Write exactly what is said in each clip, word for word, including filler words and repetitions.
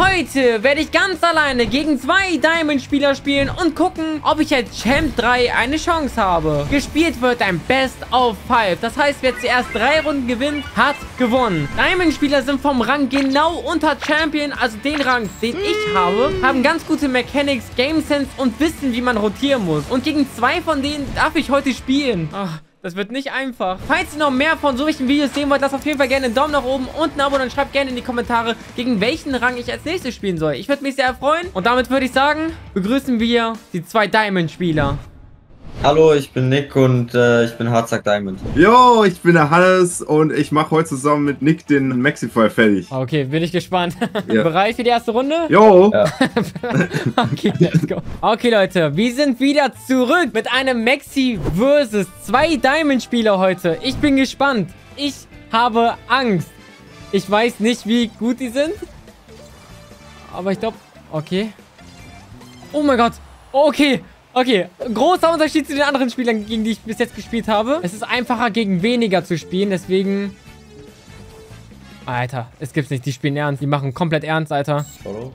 Heute werde ich ganz alleine gegen zwei Diamond-Spieler spielen und gucken, ob ich als Champ drei eine Chance habe. Gespielt wird ein Best of Five. Das heißt, wer zuerst drei Runden gewinnt, hat gewonnen. Diamond-Spieler sind vom Rang genau unter Champion, also den Rang, den ich habe, haben ganz gute Mechanics, Game Sense und wissen, wie man rotieren muss. Und gegen zwei von denen darf ich heute spielen. Ach, das wird nicht einfach. Falls ihr noch mehr von solchen Videos sehen wollt, lasst auf jeden Fall gerne einen Daumen nach oben und ein Abo und schreibt gerne in die Kommentare, gegen welchen Rang ich als nächstes spielen soll. Ich würde mich sehr freuen. Und damit würde ich sagen, begrüßen wir die zwei Diamond-Spieler. Hallo, ich bin Nick und äh, ich bin Hardzack Diamond. Jo, ich bin der Hannes und ich mache heute zusammen mit Nick den Maxify fertig. Okay, bin ich gespannt. Ja. Bereit für die erste Runde? Jo. Ja. Okay, let's go. Okay, Leute, wir sind wieder zurück mit einem Maxi versus zwei Diamond-Spieler heute. Ich bin gespannt. Ich habe Angst. Ich weiß nicht, wie gut die sind. Aber ich glaube... Okay. Oh mein Gott. Okay. Okay, großer Unterschied zu den anderen Spielern, gegen die ich bis jetzt gespielt habe. Es ist einfacher, gegen weniger zu spielen, deswegen... Alter, es gibt's nicht. Die spielen ernst. Die machen komplett ernst, Alter. Follow.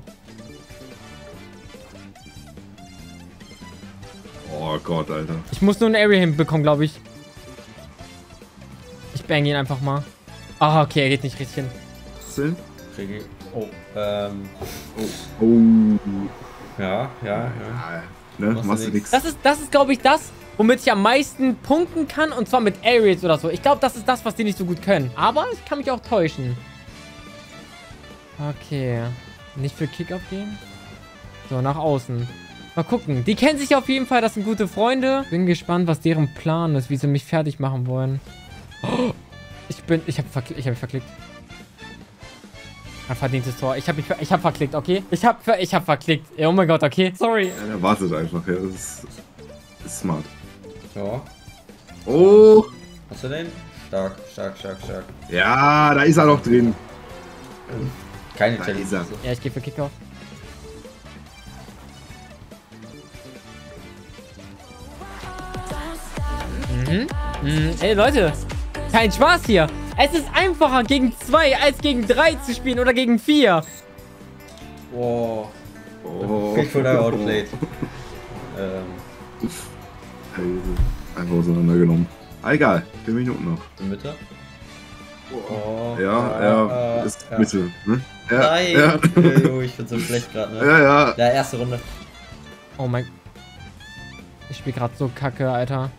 Oh Gott, Alter. Ich muss nur einen Area hinbekommen, glaube ich. Ich bang ihn einfach mal. Ah, okay, er geht nicht richtig hin. Zehn? Kriege. Oh, ähm. Oh. Oh. Ja, ja, ja. Ja, ne? Machst du Machst du nix. nix. Das ist, das ist glaube ich, das, womit ich am meisten punkten kann. Und zwar mit Aerials oder so. Ich glaube, das ist das, was die nicht so gut können. Aber ich kann mich auch täuschen. Okay. Nicht für Kickoff gehen. So, nach außen. Mal gucken. Die kennen sich auf jeden Fall. Das sind gute Freunde. Bin gespannt, was deren Plan ist. Wie sie mich fertig machen wollen. Oh, ich bin... Ich habe verkl ich hab mich verklickt. Ein verdientes Tor. Ich habe mich... Ich habe verklickt, okay? Ich habe ich hab verklickt. Oh mein Gott, okay. Sorry. Ja, der wartet einfach, ja. Das ist, ist smart. Ja. Oh. Hast du den? Stark, stark, stark, stark. Ja, da ist er doch drin. Keine Da Challenge. ist er. Ja, ich gehe für Kickoff. Mhm. Mhm. Ey, Leute. Kein Spaß hier. Es ist einfacher, gegen zwei als gegen drei zu spielen oder gegen vier. Wow. Oh. Ich wurde outplayed. ähm, Alter. Einfach auseinandergenommen. Ah, egal. Vier Minuten noch. in Mitte? Oh, Ja, ja. Ist ja. Mitte, ne? Ja, Nein! ja. Jo, ich bin so schlecht gerade, ne? Ja, ja. Ja, erste Runde. Oh mein... Ich spiele gerade so kacke, Alter.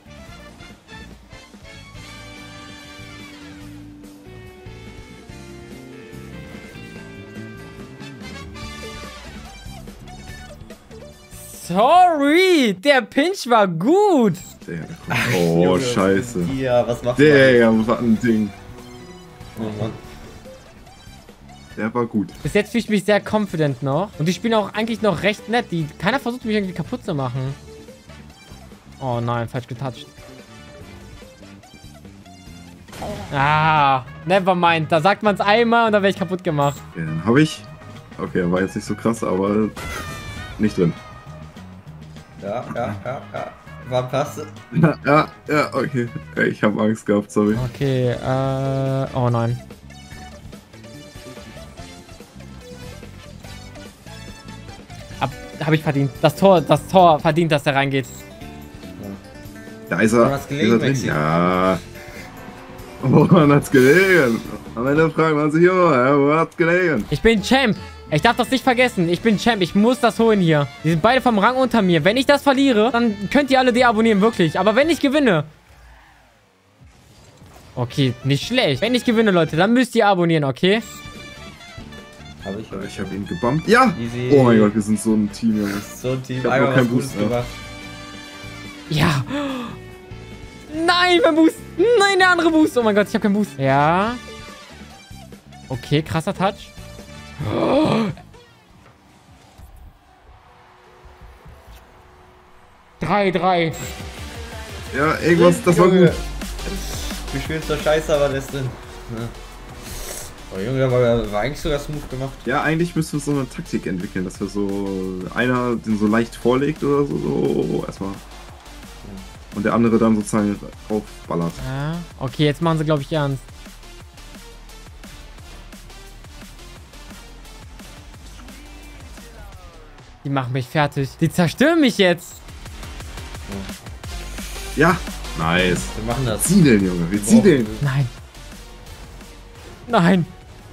Sorry, der Pinch war gut. Der, der kommt. Oh, Junge, scheiße. Ja, was macht Der, was hat ein Ding. Oh Mann. Der war gut. Bis jetzt fühle ich mich sehr confident noch. Und die spielen auch eigentlich noch recht nett. Die, keiner versucht mich irgendwie kaputt zu machen. Oh nein, falsch getoucht. Ah, never mind. Da sagt man es einmal und dann werde ich kaputt gemacht. Den habe ich. Okay, war jetzt nicht so krass, aber nicht drin. Ja, ja, ja, ja. War passt. Ja, ja, ja, okay. Ey, ich habe Angst gehabt, sorry. Okay, äh... Oh nein. Hab, hab ich verdient. Das Tor, das Tor verdient, dass der reingeht. Da ist er. Woran hat's gelegen, ist er drin? Maxi? Ja. Woran hat's gelegen? Am Ende fragen wir sich immer, ja, woran hat's gelegen? Ich bin Champ. Ich darf das nicht vergessen. Ich bin Champ. Ich muss das holen hier. Die sind beide vom Rang unter mir. Wenn ich das verliere, dann könnt ihr alle deabonnieren, wirklich. Aber wenn ich gewinne... Okay, nicht schlecht. Wenn ich gewinne, Leute, dann müsst ihr abonnieren, okay? Hab ich. Ich habe ihn gebumpt. Ja! Easy. Oh mein Gott, wir sind so ein Team, Junge. So ein Team. Ich hab Einmal noch was keinen Gutes Boost mehr. gemacht. Ja. Nein, mein Boost. Nein, der andere Boost. Oh mein Gott, ich habe keinen Boost. Ja. Okay, krasser Touch. drei drei. Ja, irgendwas, das war Junge. gut. Wir spielen zwar scheiße, aber das denn. Ja. Oh Junge, der war, war eigentlich sogar smooth gemacht. Ja, eigentlich müssen wir so eine Taktik entwickeln, dass wir so einer den so leicht vorlegt oder so, so erstmal. Und der andere dann sozusagen draufballert. Ja. Okay, jetzt machen sie, glaube ich, ernst. Die machen mich fertig. Die zerstören mich jetzt. Ja, nice. Wir machen das. Ziedeln, Junge, wir ziedeln. Nein. Nein.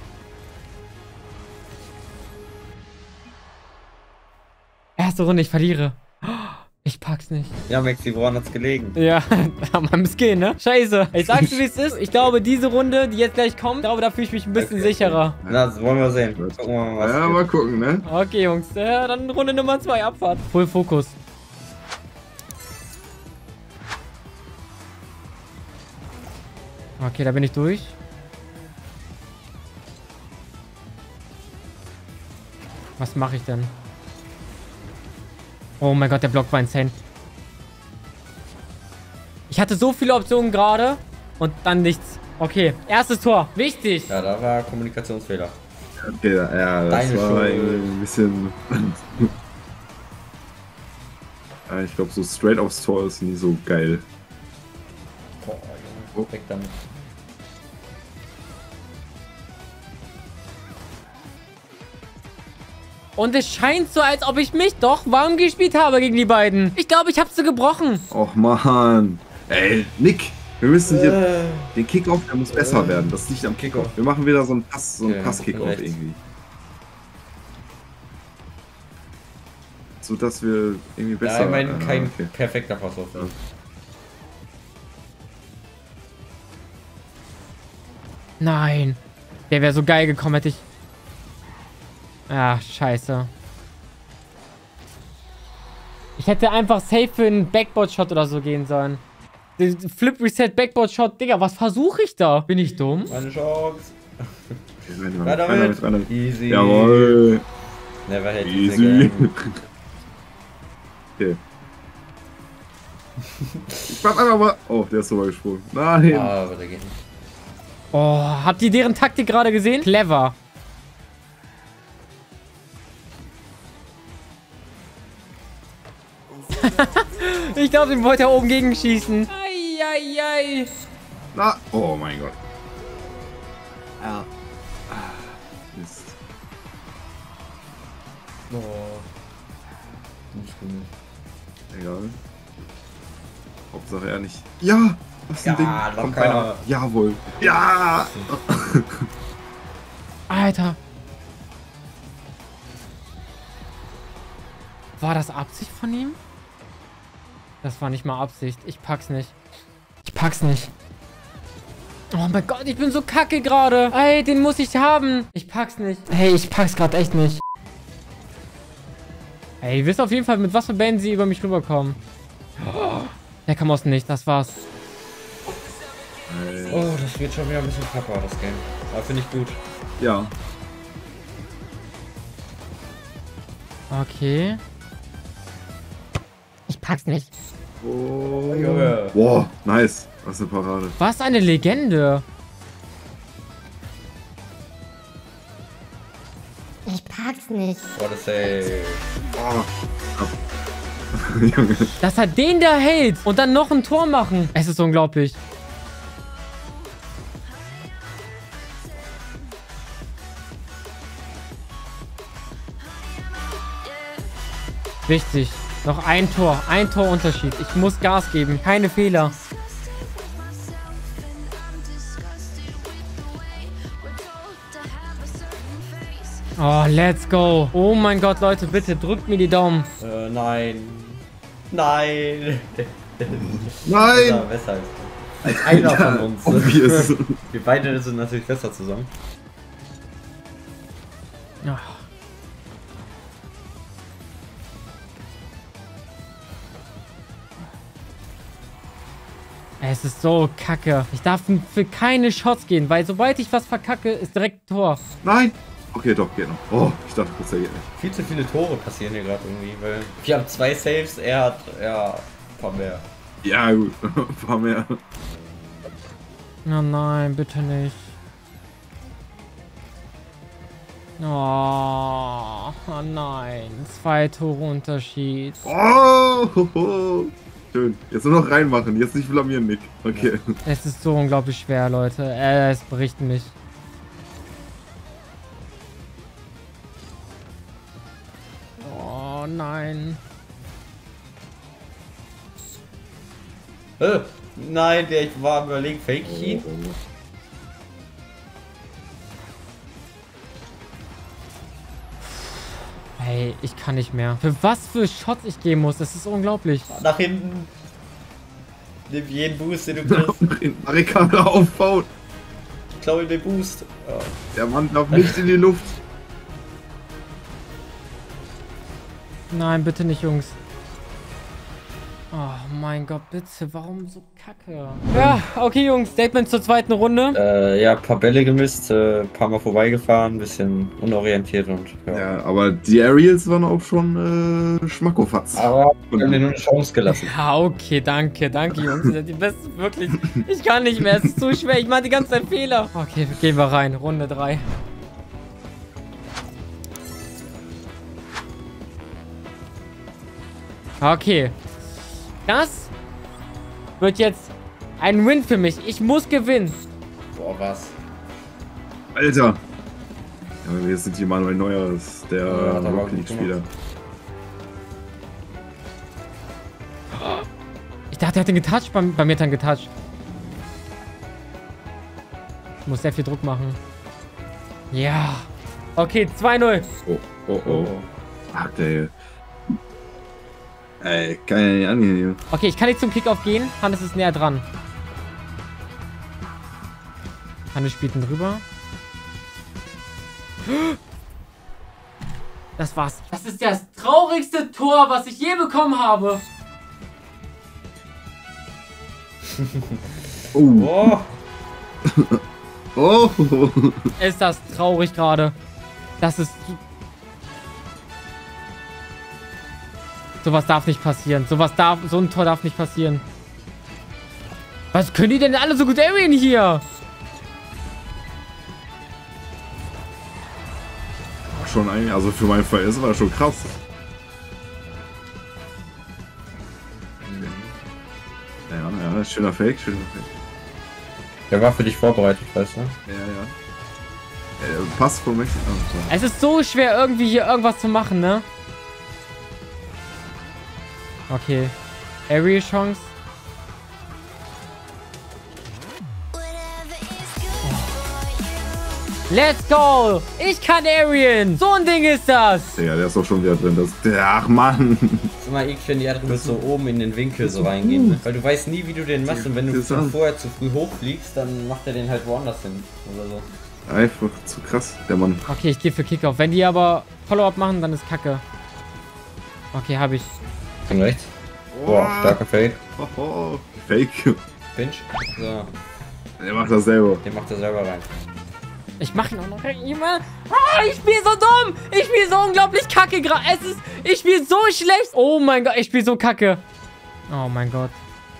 Erste Runde, ich verliere. Ich pack's nicht. Ja, Maxi, woran hat's gelegen? Ja, an meinem Skin, ne? Scheiße. Ich sag's dir, wie es ist. Ich glaube, diese Runde, die jetzt gleich kommt, ich glaube, da fühle ich mich ein bisschen Okay. sicherer. Na, das wollen wir sehen. Gucken wir mal, was Ja, geht. mal gucken, ne? Okay, Jungs. Ja, dann Runde Nummer zwei, Abfahrt. Full Fokus. Okay, da bin ich durch. Was mache ich denn? Oh mein Gott, der Block war insane. Ich hatte so viele Optionen gerade und dann nichts. Okay, erstes Tor. Wichtig. Ja, da war Kommunikationsfehler. Okay, ja, ja, das Deine war Schuld. irgendwie ein bisschen... Ja, ich glaube, so straight aufs Tor ist nie so geil. Boah, Junge, weg damit. Und es scheint so, als ob ich mich doch warm gespielt habe gegen die beiden. Ich glaube, ich habe sie gebrochen. Och, Mann. Ey, Nick, wir müssen hier... Äh, Den Kickoff, der muss besser Äh. werden. Das ist nicht am Kickoff. Kickoff. Wir machen wieder so einen Pass, so einen Okay, Pass-Kickoff rechts. irgendwie. So dass wir irgendwie besser... ja, ich meine, äh, kein okay. perfekter Pass auf. Ja. Nein. Der wäre so geil gekommen, hätte ich... Ah, scheiße. Ich hätte einfach safe für einen Backboard-Shot oder so gehen sollen. Den Flip Reset Backboard-Shot. Digga, was versuche ich da? Bin ich dumm? Meine Chance. Okay, rein damit, Rein rein damit, damit. rein damit. Easy. Jawohl. Never had Easy. easy. Okay. Ich mach einfach mal... Oh, der ist sogar gesprungen. Nein. Ah, aber der geht nicht. Oh, habt ihr deren Taktik gerade gesehen? Clever. Ich glaube, den wollte er oben gegen schießen. Eieiei. Na. Oh mein Gott. Ja. Mist. Oh. Nicht gut. Egal. Hauptsache er nicht. Ja! Was ein Ja, Ding. Kommt locker. einer. Jawohl. Ja! Alter. War das Absicht von ihm? Das war nicht mal Absicht. Ich pack's nicht. Ich pack's nicht. Oh mein Gott, ich bin so kacke gerade. Ey, den muss ich haben. Ich pack's nicht. Hey, ich pack's gerade echt nicht. Ey, ihr wisst auf jeden Fall, mit was für Bällen sie über mich rüberkommen. Oh, der kam aus dem Nichts, das war's. Oh, das wird schon wieder ein bisschen knapper, das Game. Aber finde ich gut. Ja. Okay. Ich pack's nicht. Oh. Junge. Boah, nice. Das ist eine Parade. Was eine Legende. Ich pack's nicht. What a save. Oh. Ab. Junge. Dass er den da hält und dann noch ein Tor machen. Es ist unglaublich. Wichtig. Noch ein Tor. Ein Torunterschied. Ich muss Gas geben. Keine Fehler. Oh, let's go. Oh mein Gott, Leute, bitte drückt mir die Daumen. Äh, nein. Nein. Nein! Besser, besser als du. Als einer von uns. Obvious. Wir beide sind natürlich besser zusammen. Ja. Es ist so kacke. Ich darf für keine Shots gehen, weil sobald ich was verkacke, ist direkt Tor. Nein! Okay, doch, geht noch. Oh, ich dachte kurz, er geht nicht. Viel zu viele Tore passieren hier gerade irgendwie, weil wir haben zwei Saves, er hat ja ein paar mehr. Ja, gut. Ein paar mehr. Oh nein, bitte nicht. Oh, oh nein. Zwei Tore Unterschied. Oh! Hoho. Schön. Jetzt nur noch reinmachen. Jetzt nicht blamieren, Nick. Okay. Es ist so unglaublich schwer, Leute. Äh, es bricht mich. Oh nein. Äh, nein, der ich war überlegt, fake ich ihn. Hey, ich kann nicht mehr. Für was für Shots ich gehen muss, das ist unglaublich. Nach hinten. Nimm jeden Boost, den du kriegst. Barrikade aufbauen. Ich glaube den Boost. Ja. Der Mann darf nicht in die Luft. Nein, bitte nicht, Jungs. Oh mein Gott, bitte, warum so kacke? Ja, okay, Jungs, Statement zur zweiten Runde. Äh, ja, paar Bälle gemisst, äh, paar Mal vorbeigefahren, bisschen unorientiert und ja. Ja, aber die Aerials waren auch schon äh, Schmackofatz. Aber wir haben dir nur eine Chance gelassen. Ja, okay, danke, danke, Jungs. Ihr seid die Besten, wirklich. Ich kann nicht mehr, es ist zu schwer. Ich mache die ganze Zeit Fehler. Okay, gehen wir rein. Runde drei. Okay. Das wird jetzt ein Win für mich. Ich muss gewinnen. Boah, was? Alter! Ja, wir sind hier Manuel Neuer, das ist der Ja, hat aber Rocket gut League-Spieler. Ich dachte, er hat den getoucht, bei, bei mir dann getoucht. Ich muss sehr viel Druck machen. Ja. Okay, zwei null. Oh, oh, oh. Ach, der. Ey, kann ja nicht angehen. Okay, ich kann nicht zum Kickoff gehen. Hannes ist näher dran. Hannes spielt ihn drüber. Das war's. Das ist das traurigste Tor, was ich je bekommen habe. Oh. Oh. Oh. Ist das traurig gerade. Das ist... Sowas darf nicht passieren. Sowas darf... So ein Tor darf nicht passieren. Was können die denn alle so gut airien hier? Schon ein, also für meinen Fall ist war schon krass. Ja, ja, schöner Fake, schöner Fake. Der war für dich vorbereitet, weißt du? Ja, ja. Äh, Pass von Mexiko. Oh, Es ist so schwer, irgendwie hier irgendwas zu machen, ne? Okay. Aerial Chance. Let's go! Ich kann Aerian! So ein Ding ist das! ja, der ist doch schon wieder drin. Das, der, ach Mann! Das ist immer eklig, wenn die Adresse so oben in den Winkel so reingehen, ne? Weil du weißt nie, wie du den machst und wenn du schon vorher zu früh hochfliegst, dann macht er den halt woanders hin oder so. Einfach zu krass, der Mann. Okay, ich gehe für Kickoff. Wenn die aber Follow-up machen, dann ist Kacke. Okay, habe ich. Von rechts. Boah, starker Fake. Oh, oh. Fake. Pinch. So, Der macht das selber. den macht er selber rein. Ich mache ihn auch noch immer. Ah, ich spiele so dumm. Ich spiele so unglaublich kacke gerade. Es ist... Ich spiele so schlecht. Oh mein Gott, ich spiele so kacke. Oh mein Gott.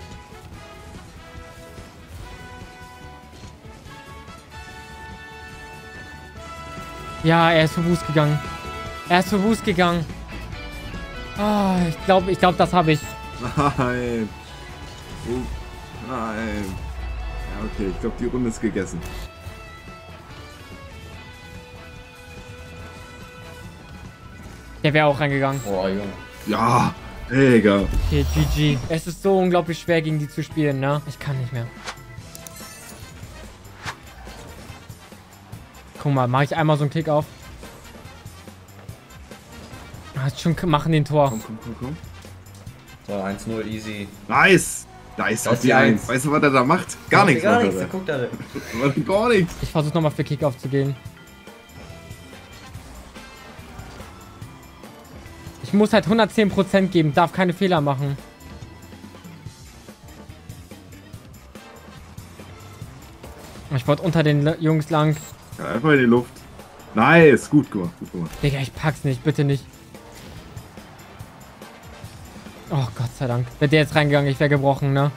Ja, er ist für Boost gegangen. Er ist für Boost gegangen. Ah, ich glaube, ich glaube, das habe ich. Nein. Oh, nein. Ja, okay, ich glaube, die Runde ist gegessen. Der wäre auch reingegangen. Boah, Junge. Ja, Digga. Okay, G G. Es ist so unglaublich schwer, gegen die zu spielen, ne? Ich kann nicht mehr. Guck mal, mache ich einmal so einen Kick auf. Ah, schon machen den Tor. Komm, komm, komm, komm. So, eins null, easy. Nice. Nice, Das auf ist die die eins. Eins. Weißt du, was er da macht? Gar nichts. Gar macht nichts, er da da. guckt er. Macht Gar nichts. Ich versuche nochmal für Kick aufzugehen. Ich muss halt hundertzehn Prozent geben, darf keine Fehler machen. Ich wollte unter den Jungs lang. Ja, einfach in die Luft. Nice, gut gemacht, gut gemacht. Digga, ich pack's nicht, bitte nicht. Oh, Gott sei Dank. Wäre der jetzt reingegangen, ich wäre gebrochen, ne?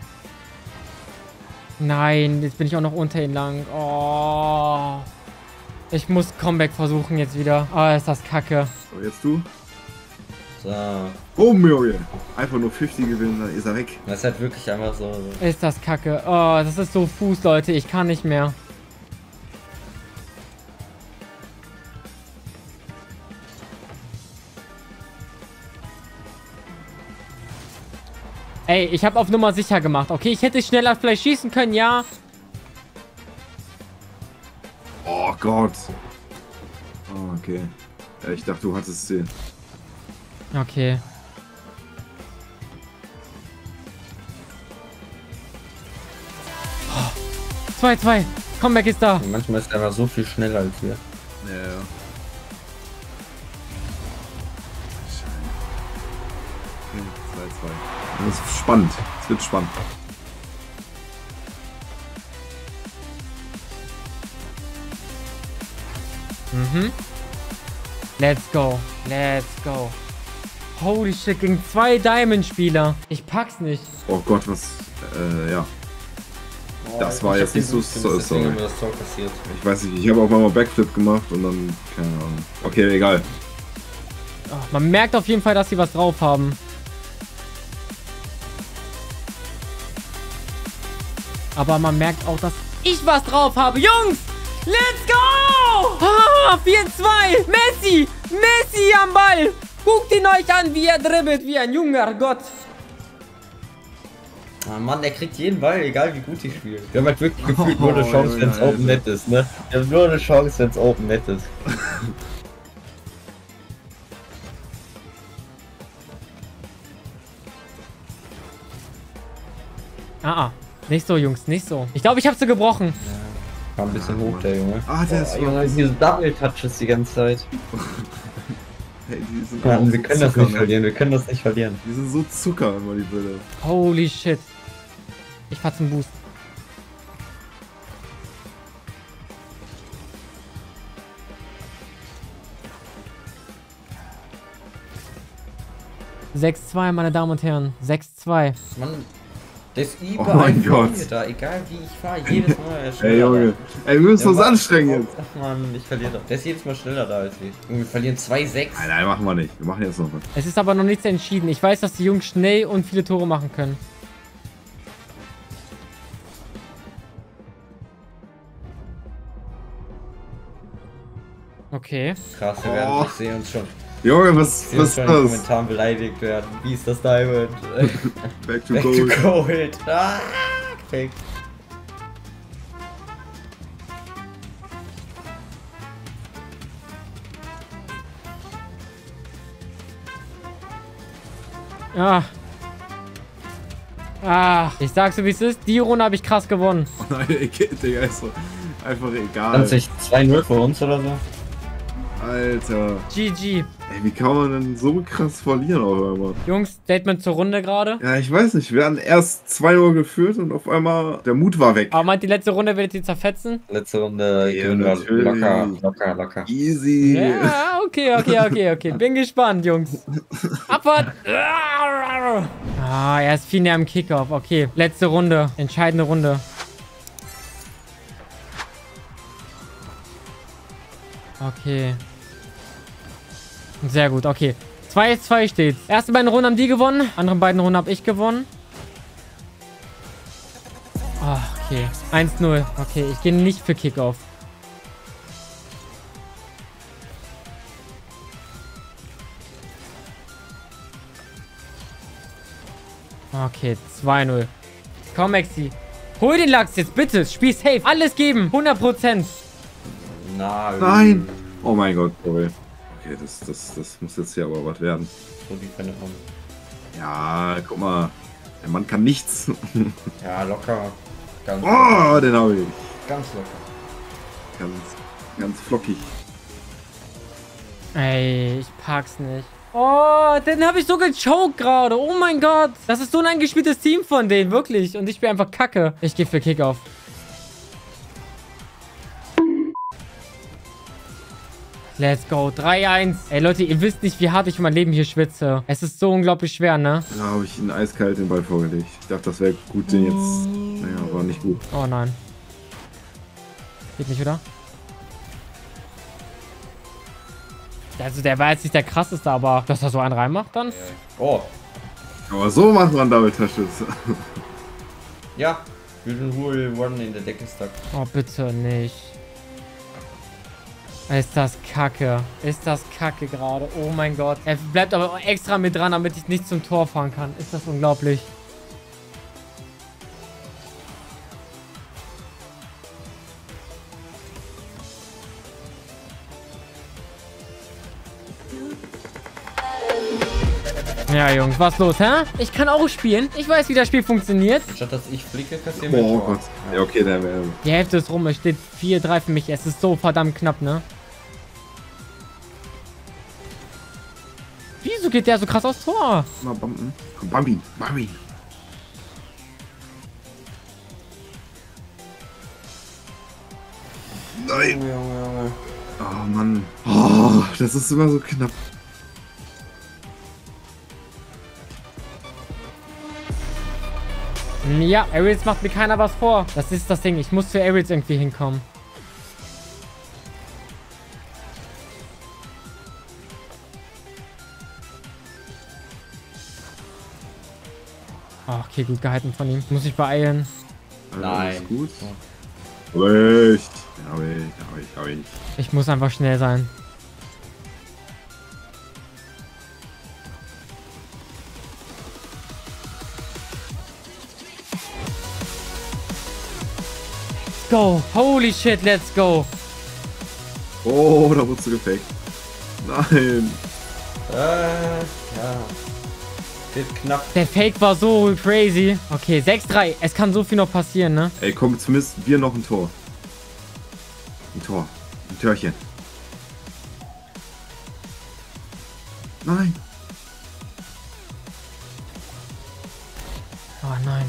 Nein, jetzt bin ich auch noch unter ihn lang. Oh. Ich muss Comeback versuchen jetzt wieder. Oh, ist das kacke. So, jetzt du. So. Oh, Junge. Einfach nur fünfzig gewinnen, dann ist er weg. Das ist halt wirklich einfach so. so. Ist das kacke. Oh, das ist so Fuß, Leute. Ich kann nicht mehr. Ey, ich habe auf Nummer sicher gemacht. Okay, ich hätte schneller vielleicht schießen können, ja. Oh Gott. Oh, okay. Ja, ich dachte, du hattest zehn. Okay. zwei zwei. Comeback ist da. Manchmal ist er einfach so viel schneller als wir. Ja, ja. zwei zwei. Das ist spannend. Es wird spannend. Mhm. Let's go. Let's go. Holy shit, gegen zwei Diamond-Spieler. Ich pack's nicht. Oh Gott, was... Äh, ja. Das war jetzt nicht so... so sorry. Ich weiß nicht, ich habe auch mal Backflip gemacht und dann... Keine Ahnung. Okay, egal. Oh, man merkt auf jeden Fall, dass sie was drauf haben. Aber man merkt auch, dass ich was drauf habe. Jungs, let's go! Ah, vier zwei. Messi, Messi am Ball. Guckt ihn euch an, wie er dribbelt, wie ein junger Gott. Ah Mann, der kriegt jeden Ball, egal wie gut ich spiele. Wir haben halt wirklich gefühlt nur eine Chance, wenn es Open Net ist, ne? Wir haben nur eine Chance, wenn es Open Net ist. Ah, ah. Nicht so, Jungs, nicht so. Ich glaube, ich habe sie gebrochen. Ja, war ein bisschen hoch, der Junge. Ah, der ist... Junge, diese Double Touches die ganze Zeit. Hey, die sind Ja, wir so können das Zucker, nicht ne? verlieren, wir können das nicht verlieren. Die sind so Zucker immer, die Bälle. Holy shit. Ich fahr zum Boost. sechs zwei, meine Damen und Herren. sechs zwei. Mann, der ist Oh überall mein vor Gott. mir da, egal wie ich fahre, jedes Mal er ist Ey, schneller Junge. da. Ey, wir müssen Der uns macht- anstrengen jetzt. Ach Mann, ich verliere doch. Der ist jedes Mal schneller da als ich. Und wir verlieren zwei sechs. Nein, nein, machen wir nicht. Wir machen jetzt noch was. Es ist aber noch nichts entschieden. Ich weiß, dass die Jungs schnell und viele Tore machen können. Okay. Krass, wir werden Oh. ich sehe uns schon. Junge, was, Ich sehe was uns ist schon in den das? Kommentaren beleidigt werden. Wie ist das Diamond? Back to Back to gold. Gold. Ah, fake. Ah. Ah. Ich sag's so, wie es ist. Die Runde habe ich krass gewonnen. Oh nein, Digga, ist so einfach egal. Ganz nicht zwei null für uns oder so? Alter. G G. Ey, wie kann man denn so krass verlieren auf einmal? Jungs, Statement zur Runde gerade. Ja, ich weiß nicht. Wir hatten erst zwei null geführt und auf einmal der Mut war weg. Aber meint, die letzte Runde werdet ihr zerfetzen? Letzte Runde Ja, gewinnen wir natürlich. locker, locker, locker. Easy. Ja, okay, okay, okay, okay. Bin gespannt, Jungs. Abfahrt. Ah, er ist viel näher am Kickoff. Okay, letzte Runde. Entscheidende Runde. Okay. Sehr gut, okay. zwei zwei steht's. Erste beiden Runden haben die gewonnen. Andere beiden Runden habe ich gewonnen. Ah, okay. eins null. Okay, ich gehe nicht für Kickoff. Okay, zwei null. Komm, Maxi. Hol den Lachs jetzt, bitte. Spiel safe. Alles geben. hundert Prozent. Nein. Nein. Oh mein Gott, sorry. Okay, das, das, das muss jetzt hier aber was werden. So die Fälle haben. Ja, guck mal. Der Mann kann nichts. Ja, locker. Ganz, Oh, den habe ich. ganz locker. Ganz, ganz flockig. Ey, ich pack's nicht. Oh, den habe ich so gechoked gerade. Oh mein Gott. Das ist so ein eingespieltes Team von denen, wirklich. Und ich bin einfach kacke. Ich gehe für Kickoff. Let's go. drei eins. Ey, Leute, ihr wisst nicht, wie hart ich mein Leben hier schwitze. Es ist so unglaublich schwer, ne? Da habe ich ihn eiskalt den Ball vorgelegt. Ich dachte, das wäre gut, den jetzt... Naja, war nicht gut. Oh nein. Geht nicht, oder? Also, der war jetzt nicht der krasseste, aber dass er so einen reinmacht dann? Oh. Aber so macht man Double Touches. Ja. Wir sind wohl One in der Decke stuck. Oh, bitte nicht. Ist das kacke. Ist das kacke gerade. Oh mein Gott. Er bleibt aber extra mit dran, damit ich nicht zum Tor fahren kann. Ist das unglaublich. Ja, Jungs, was los, hä? Ich kann auch spielen. Ich weiß, wie das Spiel funktioniert. Statt dass ich fliege, kassieren wir Oh Tor. Gott. Ja, okay, der wäre. Die Hälfte ist rum. Es steht vier drei für mich. Es ist so verdammt knapp, ne? Wieso geht der so krass aufs Tor? Mal bumpen. Komm, Bambi. Bambi. Nein. Junge, Junge, Junge. Oh Mann. Oh, das ist immer so knapp. Ja, Aerials macht mir keiner was vor. Das ist das Ding. Ich muss zu Aerials irgendwie hinkommen. Oh, okay, gut gehalten von ihm. Muss ich beeilen. Nein. Alles gut. Recht. Hab ich, hab ich, hab ich. Ich muss einfach schnell sein. Go. Holy shit, let's go. Oh, da wurdest du gefaked. Nein. Äh, ja. Wird knapp. Der Fake war so crazy. Okay, sechs drei. Es kann so viel noch passieren, ne? Ey, komm, zumindest wir noch ein Tor. Ein Tor. Ein Törchen. Nein. Oh nein.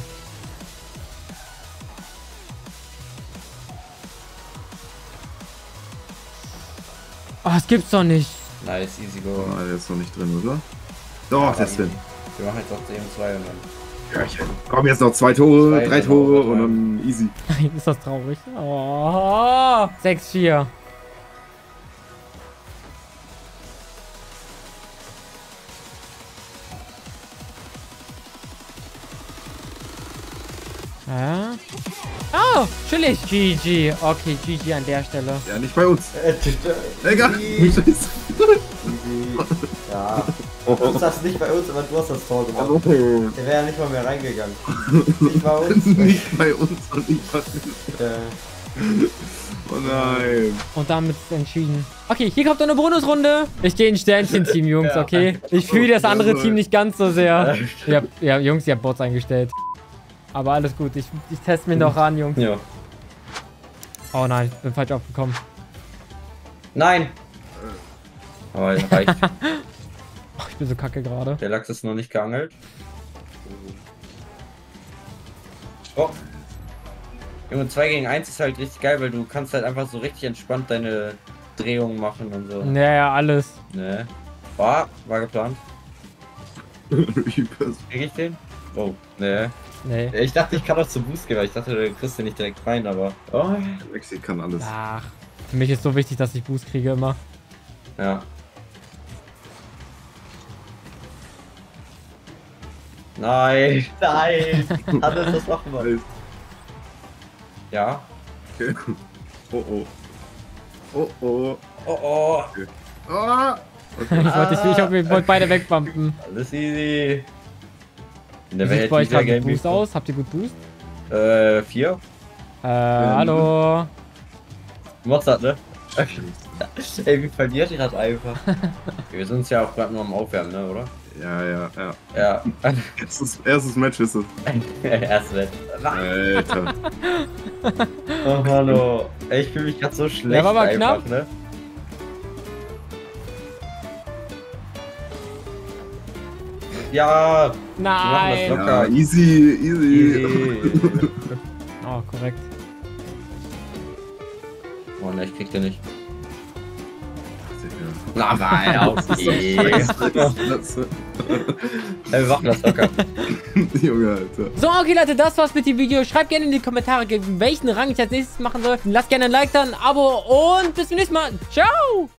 Oh, das gibt's doch nicht. Nice, easy go. Oh, der ist noch nicht drin, oder? Doch, der ist drin. Wir machen jetzt noch eben zwei und dann. Törchen. Komm, jetzt noch zwei Tore, Zwei drei Tore, Tore und dann easy. Nein, ist das traurig. Oh, sechs vier. Ja. Oh, chillig. G G. Okay, G G an der Stelle. Ja, nicht bei uns. Äh, Egal. easy. Scheiße. Easy. Ja. Du sagst nicht bei uns, aber du hast das Tor gemacht. Oh. Der wäre ja nicht mal mehr reingegangen. Nicht bei uns. Nicht bei uns und nicht bei uns. Äh, Oh nein. Und damit ist es entschieden. Okay, hier kommt noch eine Bonusrunde. Ich gehe in Sternchen-Team, Jungs, okay? Ich fühle das andere Team nicht ganz so sehr. Ja, ja Jungs, ihr habt Bots eingestellt. Aber alles gut, ich, ich teste mich noch ran, Jungs. ja. Oh nein, bin falsch aufgekommen. Nein! Aber das reicht. Oh, ich bin so kacke gerade. Der Lachs ist noch nicht geangelt. Oh. Junge, zwei gegen eins ist halt richtig geil, weil du kannst halt einfach so richtig entspannt deine Drehungen machen und so. Ja, ja, alles. Ne. War, war geplant. Krieg ich den? Oh, ne. Nee. Ich dachte, ich kann auch zum Boost gehen, weil ich dachte, du kriegst den nicht direkt rein, aber. Oh. Lexi kann alles. Ach, für mich ist so wichtig, dass ich Boost kriege immer. Ja. Nein, nein. Hannes, das machen wir. Ja. Okay. Oh oh. Oh oh. Oh oh. Ah. Ich wollte ich, ich, ich wollte beide wegbumpen. Alles easy. In der Wie sieht's Welt bei euch dieser gerade mit Game Boost aus? Habt ihr gut Boost? Äh, vier. Äh, hallo. Mozart, ne? Ey, wie verliert ihr das einfach? Wir sind uns ja auch gerade nur am Aufwärmen, ne, oder? Ja, ja, ja. Ja. Erstes, erstes Match ist es. Erst weg. Alter. Oh, hallo. Ey, ich fühle mich gerade so schlecht. Der war aber einfach, knapp. Ne? Ja. Nein. Wir machen das Ja, easy, easy. Easy. Oh, korrekt. Oh ne, ich krieg den nicht. Na, nein, okay. Ey, wir machen das locker. Junge, Alter. So, okay, Leute, das war's mit dem Video. Schreibt gerne in die Kommentare, welchen Rang ich als nächstes machen soll. Lasst gerne ein Like da, ein Abo und bis zum nächsten Mal. Ciao!